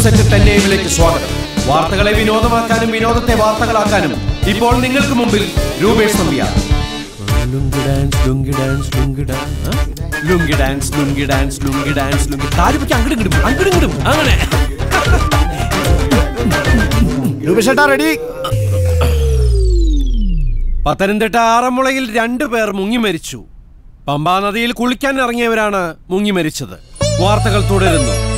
News at 10 AM സ്വാഗതം. വാർത്തകളെ വിനോദമാക്കാനും വിനോദത്തെ വാർത്തകളാക്കാനും ഇപ്പോൾ നിങ്ങൾക്ക് മുമ്പിൽ Rupesh Nambiar. Lungi dance lungi dance lungi dance lungi dance lungi dance lungi dance lungi താരിപ്പിക്ക് അങ്ങോട്ടും അങ്ങനെ. രൂപേഷ് ഏട്ടാ റെഡി. പത്തനംതിട്ട ആറന്മുളയിൽ 2 പേർ മുങ്ങി മരിച്ചു. പമ്പാ നദിയിൽ കുളിക്കാൻ ഇറങ്ങിയവരാണ് മുങ്ങി മരിച്ചത്. വാർത്തകൾ തുടരുന്നു.